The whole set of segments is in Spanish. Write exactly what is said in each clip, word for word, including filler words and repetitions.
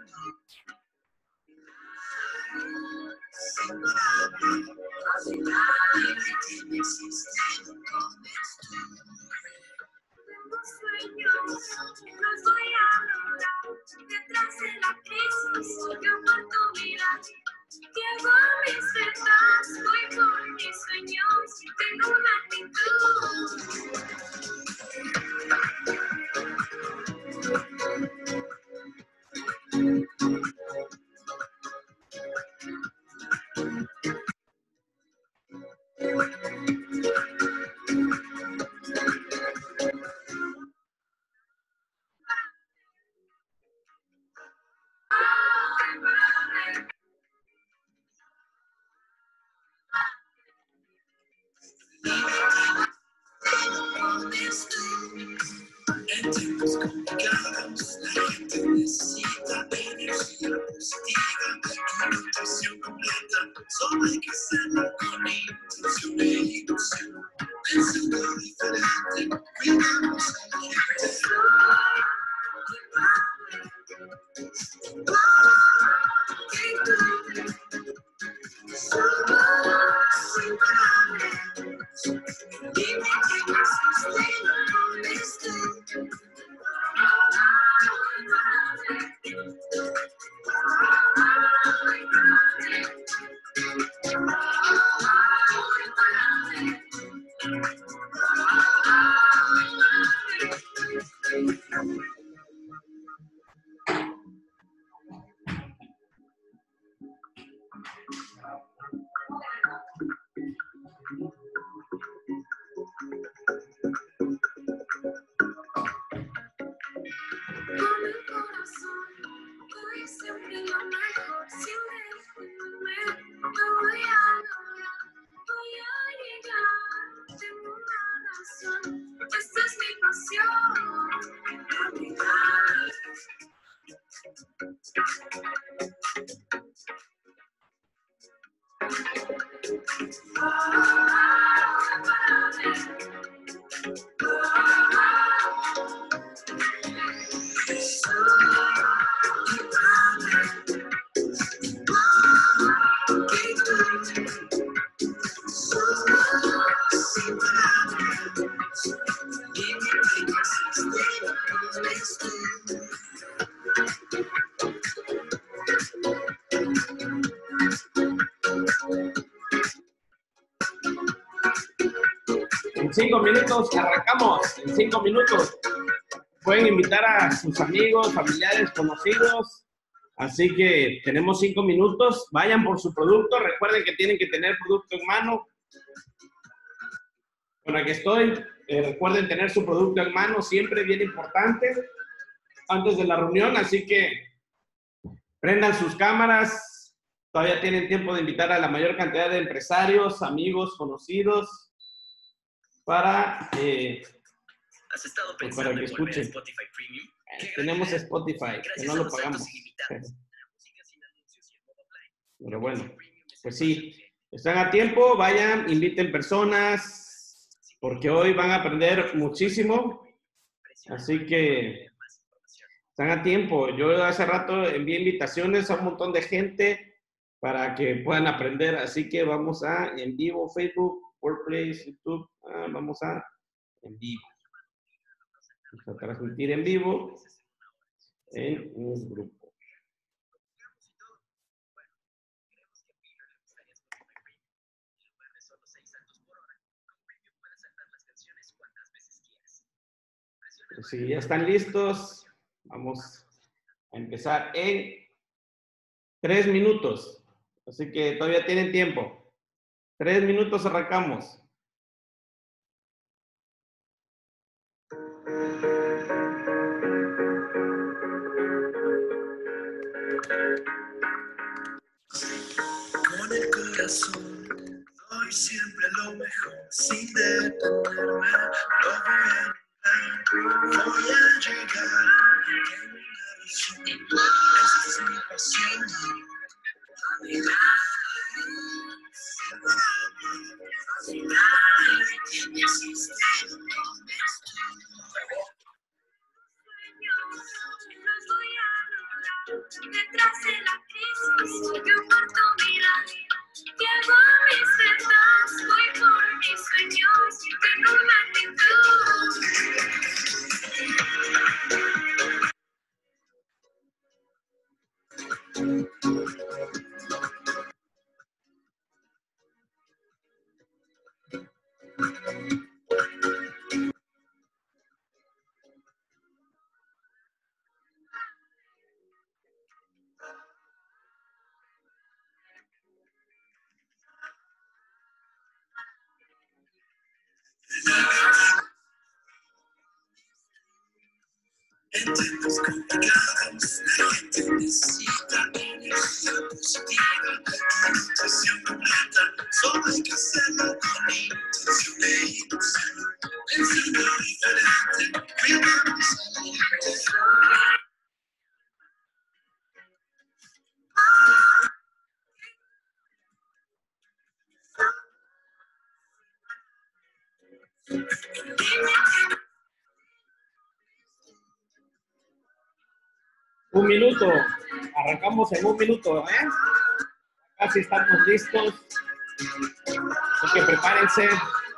Los voy a lograr. Detrás de la crisis, yo oportunidad. Llego a mis metas, voy por mis sueños. Tengo una actitud. En tiempos complicados, la gente necesita energía positiva, nutrición completa. Solo hay que hacerlo con intención e ilusión. Pensando diferente, cuidamos a la gente. En cinco minutos arrancamos, en cinco minutos. Pueden invitar a sus amigos, familiares, conocidos. Así que tenemos cinco minutos. Vayan por su producto. Recuerden que tienen que tener producto en mano. Con aquí estoy. Eh, recuerden tener su producto en mano, siempre bien importante, antes de la reunión. Así que prendan sus cámaras. Todavía tienen tiempo de invitar a la mayor cantidad de empresarios, amigos, conocidos, para, eh, ¿Has estado pues pensando para que en volver a escuchen. Spotify Premium? Eh, tenemos Spotify, que no lo pagamos. Pero bueno, pues sí, están a tiempo, vayan, inviten personas, porque hoy van a aprender muchísimo. Así que están a tiempo. Yo hace rato envié invitaciones a un montón de gente para que puedan aprender. Así que vamos a en vivo, Facebook, Workplace, YouTube. Ah, vamos a en vivo. Vamos a transmitir en vivo en un grupo. Si ya están listos, vamos a empezar en tres minutos. Así que todavía tienen tiempo. Tres minutos arrancamos. Con el corazón doy siempre lo mejor, sin detenerme, lo voy a lograr, voy a llegar, tengo una visión, esta es mi pasión. Detrás de la crisis hay oportunidad. Llevo mis metas, voy por mis sueños, tengo una Entiendes complicados, la gente necesita energía positiva, una nutrición completa, solo hay que hacerlo con intención e ilusión, pensando diferente, cuidamos a la gente. Un minuto, arrancamos en un minuto, ¿eh? Casi estamos listos. Así que prepárense.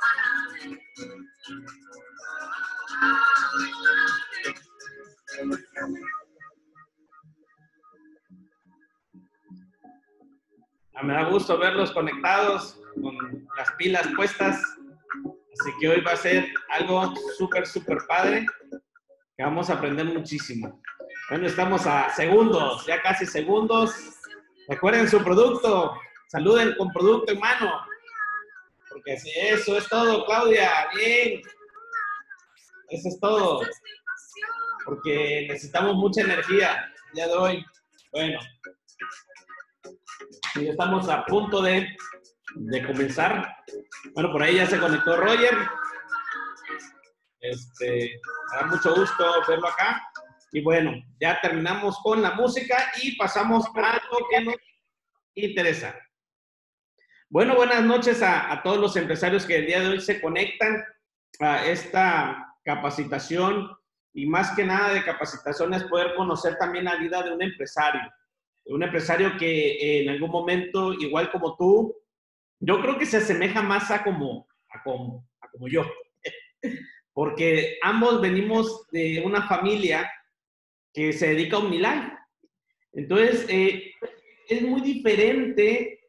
Ah, me da gusto verlos conectados, con las pilas puestas. Así que hoy va a ser algo súper, súper padre, que vamos a aprender muchísimo. Bueno, estamos a segundos, ya casi segundos. Recuerden su producto, saluden con producto en mano. Porque si eso es todo, Claudia, bien. Eso es todo. Porque necesitamos mucha energía el día de hoy. Bueno, y estamos a punto de, de comenzar. Bueno, por ahí ya se conectó Roger. Este, me da mucho gusto verlo acá. Y bueno, ya terminamos con la música y pasamos a lo que nos interesa. Bueno, buenas noches a, a todos los empresarios que el día de hoy se conectan a esta capacitación. Y más que nada de capacitación es poder conocer también la vida de un empresario. De un empresario que en algún momento, igual como tú, yo creo que se asemeja más a como, a como, a como yo. Porque ambos venimos de una familia que se dedica a OmniLife. Entonces, eh, es muy diferente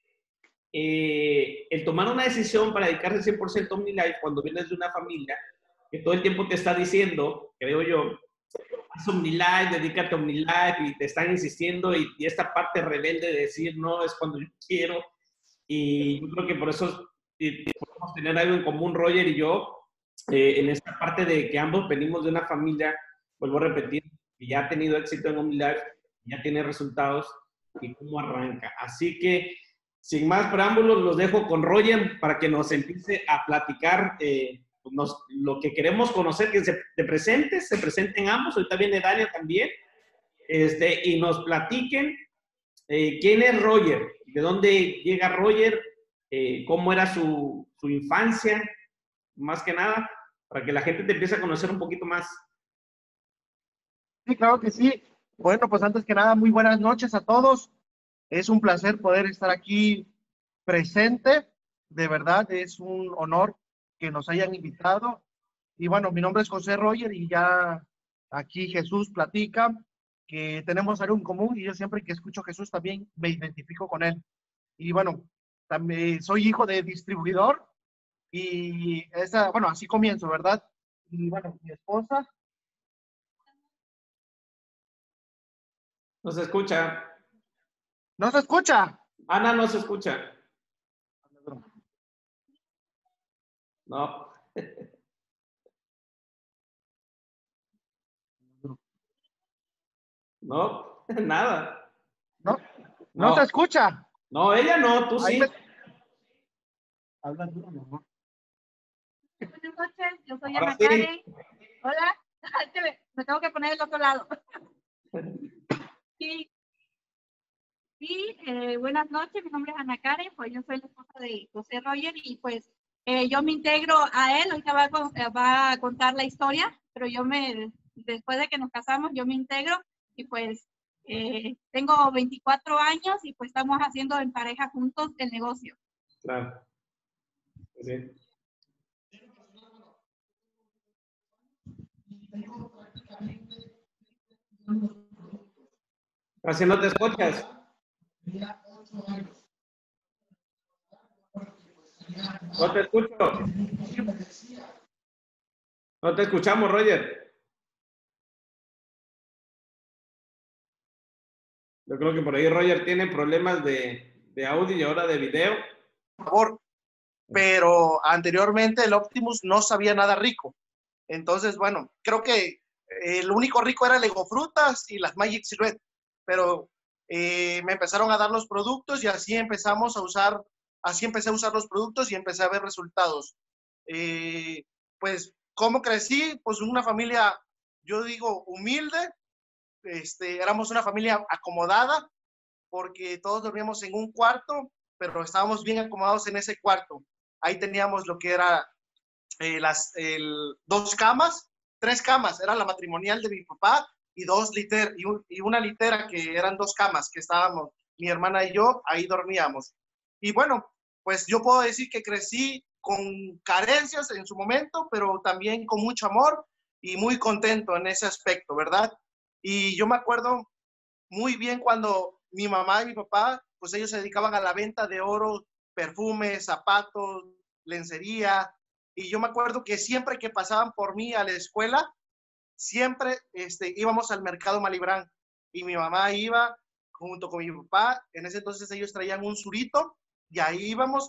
eh, el tomar una decisión para dedicarse cien por ciento a OmniLife cuando vienes de una familia que todo el tiempo te está diciendo, creo yo, haz OmniLife, dedícate a OmniLife, y te están insistiendo, y, y esta parte rebelde de decir, no, es cuando yo quiero. Y yo creo que por eso eh, podemos tener algo en común, Roger y yo, eh, en esta parte de que ambos venimos de una familia, vuelvo a repetir, que ya ha tenido éxito en OmniLife, ya tiene resultados, y cómo arranca. Así que, sin más preámbulos, los dejo con Roger para que nos empiece a platicar eh, nos, lo que queremos conocer, que se te presentes, se presenten ambos, ahorita viene Daniel también, este, y nos platiquen eh, quién es Roger, de dónde llega Roger, eh, cómo era su, su infancia, más que nada, para que la gente te empiece a conocer un poquito más. Sí, claro que sí. Bueno, pues antes que nada, muy buenas noches a todos. Es un placer poder estar aquí presente. De verdad, es un honor que nos hayan invitado. Y bueno, mi nombre es José Roger y ya aquí Jesús platica que tenemos algo en común y yo siempre que escucho a Jesús también me identifico con él. Y bueno, también soy hijo de distribuidor y esa, bueno, así comienzo, ¿verdad? Y bueno, mi esposa. No se escucha. ¿No se escucha? Ana, no se escucha. No. No, nada. ¿No? ¿No, no se escucha? No, ella no, tú Ahí sí. me... Habla duro, mi amor. Buenas noches, yo soy Ahora Ana sí. Karen. Hola, me tengo que poner del otro lado. Sí, sí eh, buenas noches, mi nombre es Ana Karen, pues yo soy la esposa de José Roger y pues eh, yo me integro a él, ahorita va a, va a contar la historia, pero yo me, después de que nos casamos, yo me integro y pues Eh, tengo veinticuatro años y pues estamos haciendo en pareja juntos el negocio. Claro. Sí. Casi no te escuchas. No te escucho. No te escuchamos, Roger. Yo creo que por ahí Roger tiene problemas de, de audio y ahora de video. Por favor. Pero anteriormente el Optimus no sabía nada rico. Entonces, bueno, creo que el único rico era el Ego Frutas y las Magic Silhouette. Pero eh, me empezaron a dar los productos y así empezamos a usar, así empecé a usar los productos y empecé a ver resultados. Eh, pues, ¿cómo crecí? Pues una familia, yo digo, humilde. Este, éramos una familia acomodada porque todos dormíamos en un cuarto, pero estábamos bien acomodados en ese cuarto. Ahí teníamos lo que era eh, las el, dos camas, tres camas, era la matrimonial de mi papá y dos liter, y, un, y una litera que eran dos camas que estábamos, mi hermana y yo, ahí dormíamos. Y bueno, pues yo puedo decir que crecí con carencias en su momento, pero también con mucho amor y muy contento en ese aspecto, ¿verdad? Y yo me acuerdo muy bien cuando mi mamá y mi papá, pues ellos se dedicaban a la venta de oro, perfumes, zapatos, lencería. Y yo me acuerdo que siempre que pasaban por mí a la escuela, siempre este, íbamos al mercado Malibrán. Y mi mamá iba junto con mi papá. En ese entonces ellos traían un surito y ahí íbamos.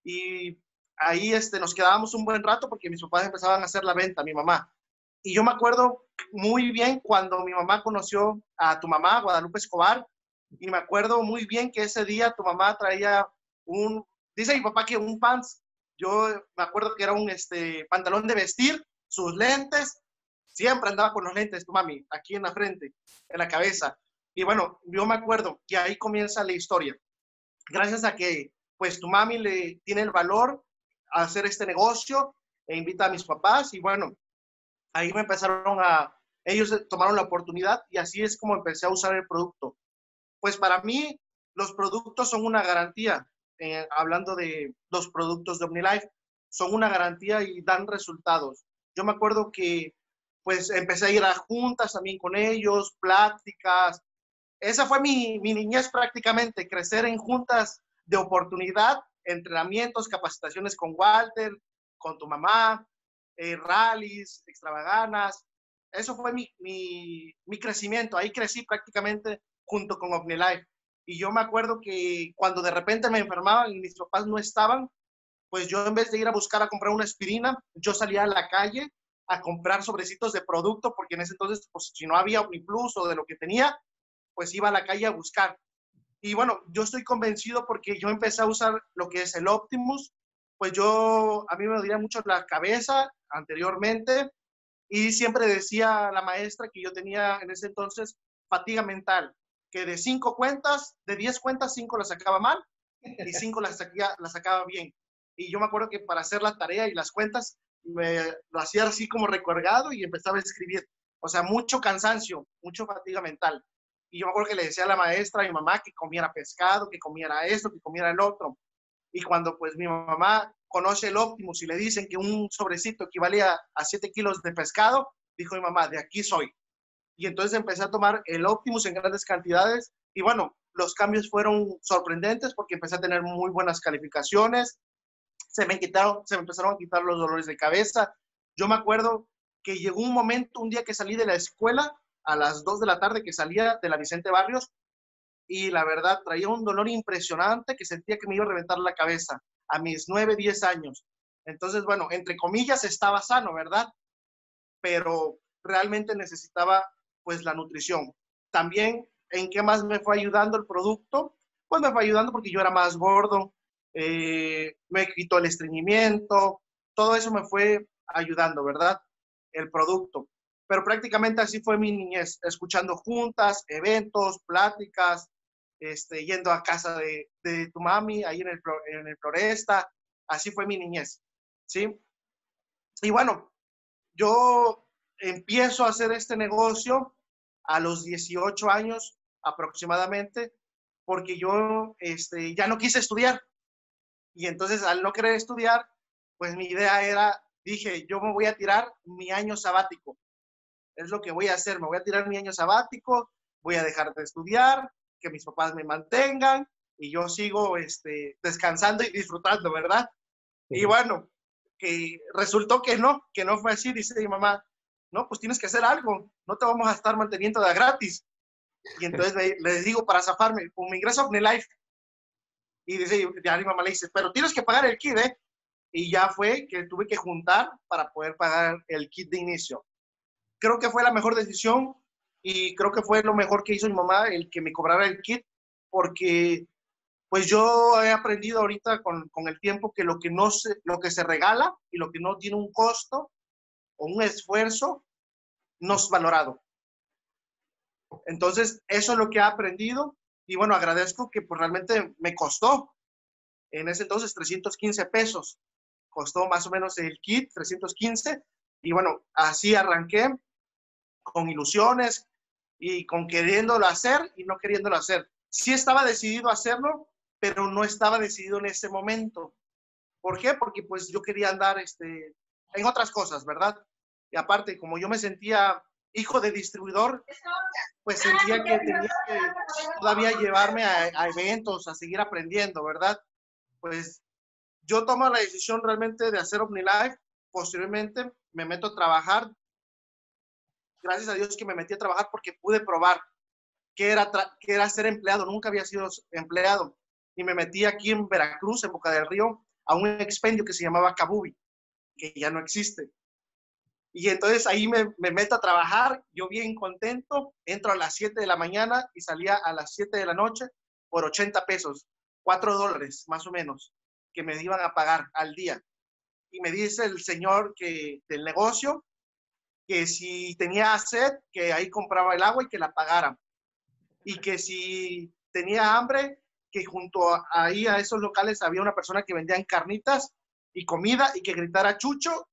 Y ahí este, nos quedábamos un buen rato porque mis papás empezaban a hacer la venta, mi mamá. Y yo me acuerdo muy bien cuando mi mamá conoció a tu mamá, Guadalupe Escobar, y me acuerdo muy bien que ese día tu mamá traía un, dice mi papá que un pants, yo me acuerdo que era un este, pantalón de vestir, sus lentes, siempre andaba con los lentes, tu mami, aquí en la frente, en la cabeza. Y bueno, yo me acuerdo que ahí comienza la historia. Gracias a que, pues, tu mami le tiene el valor a hacer este negocio e invita a mis papás y bueno, ahí me empezaron a, ellos tomaron la oportunidad y así es como empecé a usar el producto. Pues para mí los productos son una garantía, eh, hablando de los productos de OmniLife, son una garantía y dan resultados. Yo me acuerdo que pues empecé a ir a juntas también con ellos, pláticas. Esa fue mi, mi niñez prácticamente, crecer en juntas de oportunidad, entrenamientos, capacitaciones con Walter, con tu mamá, eh, rallies, extravaganas. Eso fue mi, mi, mi crecimiento. Ahí crecí prácticamente junto con OmniLife. Y yo me acuerdo que cuando de repente me enfermaban y mis papás no estaban, pues yo en vez de ir a buscar a comprar una aspirina, yo salía a la calle a comprar sobrecitos de producto, porque en ese entonces, pues si no había OmniPlus o de lo que tenía, pues iba a la calle a buscar. Y bueno, yo estoy convencido porque yo empecé a usar lo que es el Optimus, pues yo, a mí me dolía mucho la cabeza anteriormente y siempre decía la maestra que yo tenía en ese entonces fatiga mental, que de cinco cuentas, de diez cuentas, cinco las sacaba mal y cinco las sacaba, las sacaba bien. Y yo me acuerdo que para hacer la tarea y las cuentas, me lo hacía así como recargado y empezaba a escribir. O sea, mucho cansancio, mucho fatiga mental. Y yo me acuerdo que le decía a la maestra, a mi mamá, que comiera pescado, que comiera esto, que comiera el otro. Y cuando pues mi mamá conoce el Optimus y le dicen que un sobrecito equivalía a siete kilos de pescado, dijo mi mamá, de aquí soy. Y entonces empecé a tomar el Optimus en grandes cantidades y bueno, los cambios fueron sorprendentes porque empecé a tener muy buenas calificaciones, se me quitaron, se me empezaron a quitar los dolores de cabeza. Yo me acuerdo que llegó un momento, un día que salí de la escuela, a las dos de la tarde que salía de la Vicente Barrios, y la verdad traía un dolor impresionante que sentía que me iba a reventar la cabeza a mis nueve, diez años. Entonces, bueno, entre comillas estaba sano, ¿verdad? Pero realmente necesitaba pues la nutrición. También, ¿en qué más me fue ayudando el producto? Pues me fue ayudando porque yo era más gordo, eh, me quitó el estreñimiento, todo eso me fue ayudando, ¿verdad? El producto. Pero prácticamente así fue mi niñez, escuchando juntas, eventos, pláticas, este, yendo a casa de, de tu mami, ahí en el, en el Floresta, así fue mi niñez, ¿sí? Y bueno, yo empiezo a hacer este negocio a los dieciocho años, aproximadamente, porque yo este, ya no quise estudiar. Y entonces, al no querer estudiar, pues mi idea era, dije, yo me voy a tirar mi año sabático. Es lo que voy a hacer, me voy a tirar mi año sabático, voy a dejar de estudiar, que mis papás me mantengan y yo sigo este, descansando y disfrutando, ¿verdad? Sí. Y bueno, que resultó que no, que no fue así, dice mi mamá, no, pues tienes que hacer algo, no te vamos a estar manteniendo de gratis. Y entonces le, les digo para zafarme, con mi ingreso OmniLife. Y dice, ya mi mamá le dice, pero tienes que pagar el kit, ¿eh? Y ya fue que tuve que juntar para poder pagar el kit de inicio. Creo que fue la mejor decisión y creo que fue lo mejor que hizo mi mamá, el que me cobrara el kit, porque pues yo he aprendido ahorita con, con el tiempo que lo que, no se, lo que se regala y lo que no tiene un costo o un esfuerzo no es valorado. Entonces, eso es lo que he aprendido y bueno, agradezco que pues realmente me costó en ese entonces trescientos quince pesos. Costó más o menos el kit, trescientos quince. Y bueno, así arranqué con ilusiones y con queriéndolo hacer y no queriéndolo hacer. Sí estaba decidido a hacerlo, pero no estaba decidido en ese momento. ¿Por qué? Porque pues yo quería andar este, en otras cosas, ¿verdad? Y aparte, como yo me sentía hijo de distribuidor, pues sentía que tenía que todavía llevarme a, a eventos, a seguir aprendiendo, ¿verdad? Pues yo tomo la decisión realmente de hacer OmniLife. Posteriormente me meto a trabajar. Gracias a Dios que me metí a trabajar porque pude probar qué era, qué era ser empleado. Nunca había sido empleado. Y me metí aquí en Veracruz, en Boca del Río, a un expendio que se llamaba Kabubi, que ya no existe. Y entonces ahí me, me meto a trabajar, yo bien contento, entro a las siete de la mañana y salía a las siete de la noche por ochenta pesos, cuatro dólares más o menos, que me iban a pagar al día. Y me dice el señor que, del negocio que si tenía sed, que ahí compraba el agua y que la pagara. Y que si tenía hambre, que junto a, ahí a esos locales había una persona que vendía carnitas y comida y que gritara Chucho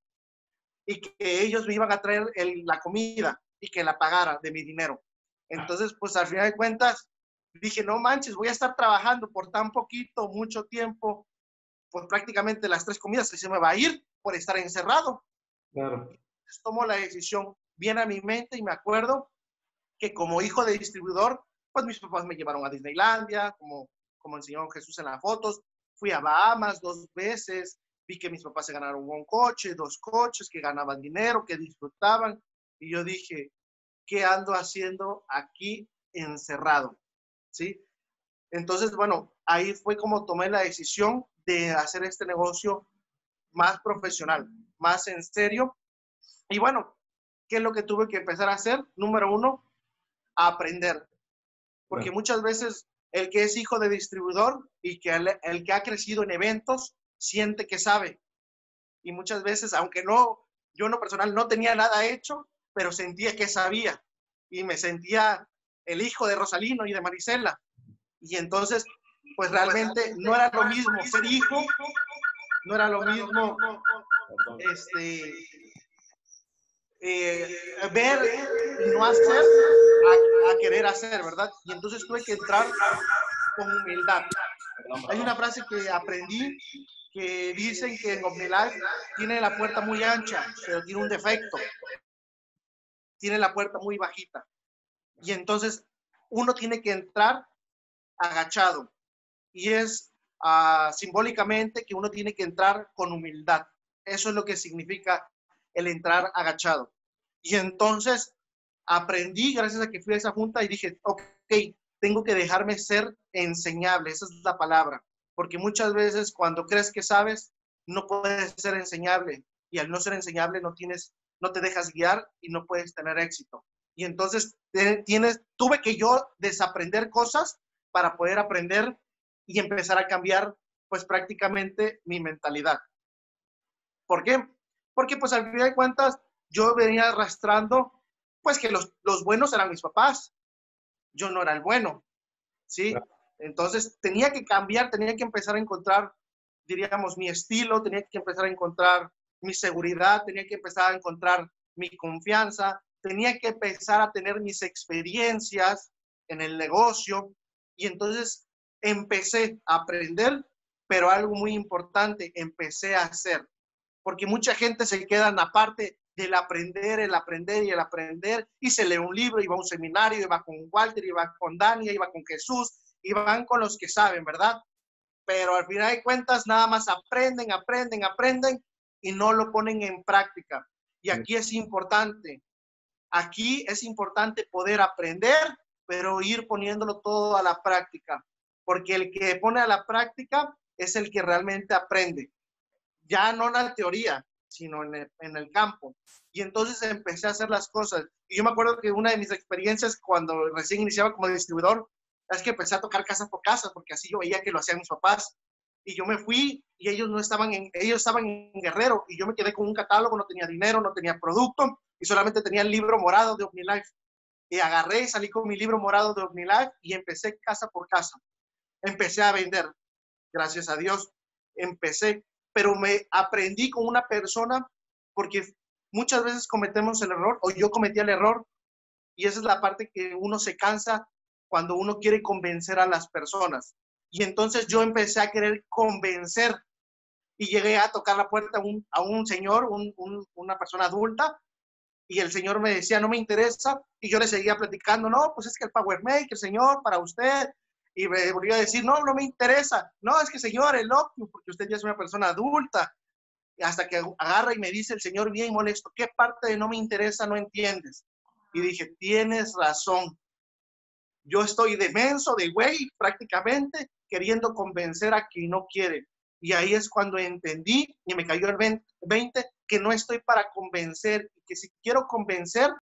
y que ellos me iban a traer el, la comida y que la pagara de mi dinero. Entonces, pues al final de cuentas, dije, no manches, voy a estar trabajando por tan poquito, mucho tiempo, pues prácticamente las tres comidas que se me va a ir por estar encerrado. Claro. Entonces tomo la decisión bien a mi mente y me acuerdo que como hijo de distribuidor, pues mis papás me llevaron a Disneylandia, como, como enseñó Jesús en las fotos, fui a Bahamas dos veces, vi que mis papás se ganaron un coche, dos coches, que ganaban dinero, que disfrutaban, y yo dije, ¿qué ando haciendo aquí encerrado? ¿Sí? Entonces, bueno, ahí fue como tomé la decisión de hacer este negocio más profesional, más en serio. Y bueno, ¿qué es lo que tuve que empezar a hacer? Número uno, a aprender. Porque bueno, muchas veces el que es hijo de distribuidor y que el, el que ha crecido en eventos siente que sabe. Y muchas veces, aunque no, yo en lo personal no tenía nada hecho, pero sentía que sabía. Y me sentía el hijo de Rosalino y de Marisela. Y entonces, pues realmente no era lo mismo ser hijo, no era lo mismo este, eh, ver y no hacer a, a querer hacer, ¿verdad? Y entonces tuve que entrar con humildad. Hay una frase que aprendí que dicen que en OmniLife tiene la puerta muy ancha, pero tiene un defecto. Tiene la puerta muy bajita. Y entonces uno tiene que entrar agachado. Y es uh, simbólicamente que uno tiene que entrar con humildad. Eso es lo que significa el entrar agachado. Y entonces aprendí gracias a que fui a esa junta y dije, ok, tengo que dejarme ser enseñable. Esa es la palabra. Porque muchas veces cuando crees que sabes, no puedes ser enseñable. Y al no ser enseñable no tienes, no te dejas guiar y no puedes tener éxito. Y entonces tienes, tuve que yo desaprender cosas para poder aprender y empezar a cambiar pues prácticamente mi mentalidad. ¿Por qué? Porque pues al final de cuentas yo venía arrastrando pues que los, los buenos eran mis papás. Yo no era el bueno, ¿sí? Entonces tenía que cambiar, tenía que empezar a encontrar, diríamos, mi estilo, tenía que empezar a encontrar mi seguridad, tenía que empezar a encontrar mi confianza, tenía que empezar a tener mis experiencias en el negocio. Y entonces empecé a aprender, pero algo muy importante, empecé a hacer. Porque mucha gente se queda en la parte del aprender, el aprender y el aprender, y se lee un libro, y va a un seminario, y va con Walter, y va con Dani, y va con Jesús, y van con los que saben, ¿verdad? Pero al final de cuentas nada más aprenden, aprenden, aprenden, y no lo ponen en práctica. Y aquí es importante, aquí es importante poder aprender, pero ir poniéndolo todo a la práctica, porque el que pone a la práctica es el que realmente aprende. Ya no en la teoría, sino en el, en el campo. Y entonces empecé a hacer las cosas. Y yo me acuerdo que una de mis experiencias cuando recién iniciaba como distribuidor, es que empecé a tocar casa por casa, porque así yo veía que lo hacían mis papás. Y yo me fui y ellos no estaban en, ellos estaban en Guerrero, y yo me quedé con un catálogo, no tenía dinero, no tenía producto, y solamente tenía el libro morado de OmniLife. Y agarré y salí con mi libro morado de OmniLife y empecé casa por casa. Empecé a vender, gracias a Dios, empecé. Pero me aprendí con una persona, porque muchas veces cometemos el error, o yo cometí el error, y esa es la parte que uno se cansa cuando uno quiere convencer a las personas. Y entonces yo empecé a querer convencer, y llegué a tocar la puerta a un, a un señor, un, un, una persona adulta, y el señor me decía, no me interesa, y yo le seguía platicando, no, pues es que el Power Maker, señor, para usted. Y me volvió a decir, no, no me interesa. No, es que señor, el Optimus, porque usted ya es una persona adulta. Y hasta que agarra y me dice el señor bien molesto, ¿qué parte de no me interesa no entiendes? Y dije, tienes razón. Yo estoy de menso, de güey, prácticamente, queriendo convencer a quien no quiere. Y ahí es cuando entendí y me cayó el veinte, que no estoy para convencer, y que si quiero convencer,